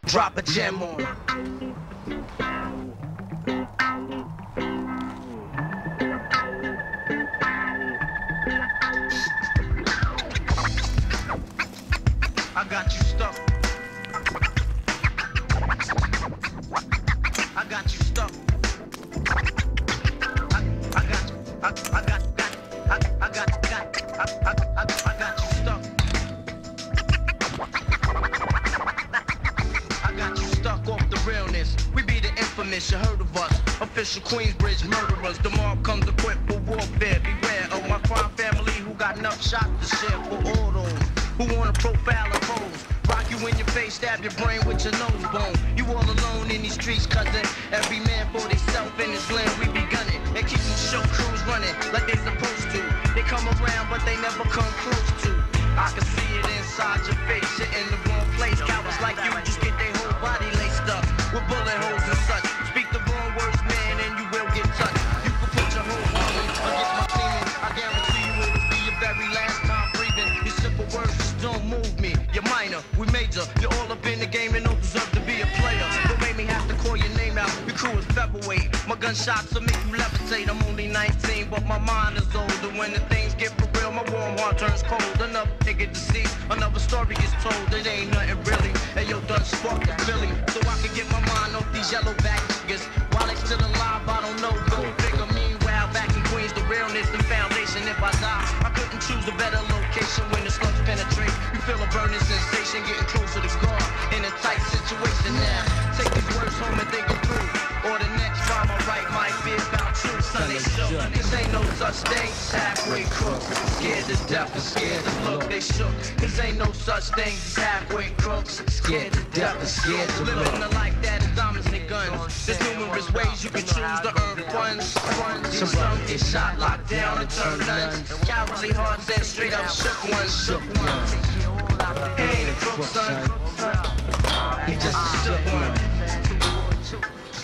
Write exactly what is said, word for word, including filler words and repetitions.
drop a gem on. I got you stuck. I got you stuck. I, I got you. I, I got, got, I, I got, got, I, I, I, I got you stuck. I got you stuck off the realness. We be the infamous, you heard of us. Official Queensbridge murderers. The mob comes equipped for warfare. Beware of my crime family who got enough shots to share for all those who wanna profile and pose. Rock you in your face, stab your brain with your nose bone. You all alone in these streets, cousin. Every man for theyself in his land, we be gunning. And keep them show crews running like they supposed to. They come around, but they never come close to. I can see it inside your face, you're in the wrong place. Cowards like you just get their whole body laced up with bullet holes and such. Speak the wrong words, man, and you will get touched. You can put your whole arm against my semen. I guarantee you it'll be your very last time breathing. Your simple words just don't move me. You're minor, we major. You're all up in the game and don't deserve to be a player. Don't make me have to call your name out. Your crew is featherweight. My gunshots will make you levitate. I'm only nineteen, but my mind is older. When the things get for real, my warm heart turns cold. Another nigga deceased, another story gets told. It ain't nothing really. Hey yo, done spark the Philly, so I can get my mind off these yellow back niggas. While they still alive, I don't know. Go figure. Meanwhile, back in Queens, the realness, the foundation. If I die, I couldn't choose a better location. When the slugs penetrate, you feel a burning sensation, getting closer to God in a tight situation now. Take these words home and think it through, or the next rhyme I write might be about you. Son, they shook. Cause ain't no such thing as halfway crooks. Scared to death and scared to look. They shook. Cause ain't no such thing as halfway crooks. Scared to death and scared to look. Living a life that is diamonds and guns. There's numerous ways you can choose to earn funds. Some some get shot, locked down, and turn nuns. Cowardly hearts and straight up shook ones. Shook ones. He ain't a crook, son. He just a shook one.